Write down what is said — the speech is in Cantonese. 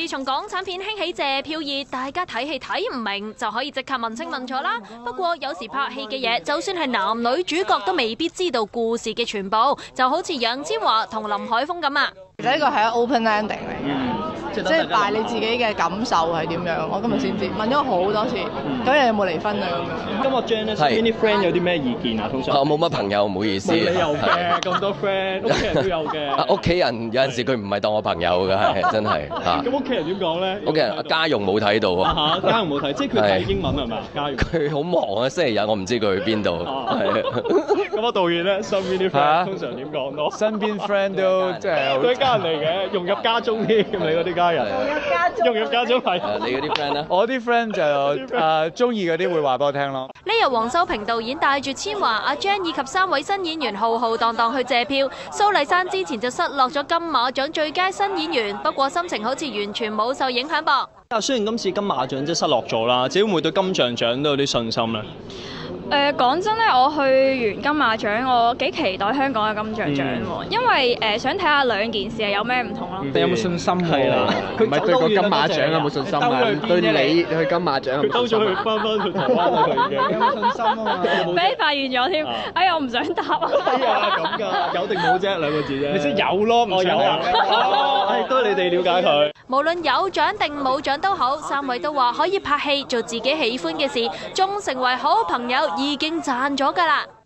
自從港產片興起謝票熱，大家睇戲睇唔明就可以即刻問清問楚啦。不過有時拍戲嘅嘢，就算係男女主角都未必知道故事嘅全部，就好似楊千嬅同林海峰咁啊。 其實呢個係一個 open ending 嚟嘅，即係帶你自己嘅感受係點樣。我今日先知，問咗好多次，究竟有冇離婚啊咁樣。 今日 Jan 咧，身邊啲 friend 有啲咩意見啊？通常我冇乜朋友，唔好意思。 冇理由嘅，咁多 friend，屋企人都有嘅。 屋企人有陣時佢唔係當我朋友㗎，係真係嚇。 咁屋企人點講咧？ 屋企人家用冇睇到啊。 家用冇睇，即係佢睇英文係咪？家用佢好忙啊，星期日我唔知佢去邊度。係。 咁啊，導演咧，身邊啲 friend 通常點講咯？ 身邊 friend 都即係都家人嚟嘅，融入家中添。你嗰啲家人融入家中係。 你嗰啲 friend 咧？ 我啲 friend 就中意嗰啲會話俾我聽咯。 呢日黃修平導演帶住千嬅、阿 Jan 以及3位新演員浩浩蕩蕩去謝票。蘇麗珊之前就失落咗金馬獎最佳新演員，不過心情好似完全冇受影響噃。 雖然今次金馬獎即係失落咗啦，自己會唔會對金像獎都有啲信心咧？ 講真咧，我去完金馬獎，我幾期待香港嘅金像獎喎，因為想睇下兩件事係有咩唔同咯。 你有冇信心喎？ 佢唔係對個金馬獎有冇信心啊？對你去金馬獎兜咗去翻去台灣啦，佢已經有冇信心啊嘛？ 俾發現咗添，哎呀，我唔想答啊！ 係啊，咁㗎，有定冇啫，兩個字啫。 你即係有咯，唔想答。 係多謝你哋了解佢。 無論有獎定冇獎都好，3位都話可以拍戲做自己喜歡嘅事，仲成為好朋友已經賺咗㗎啦。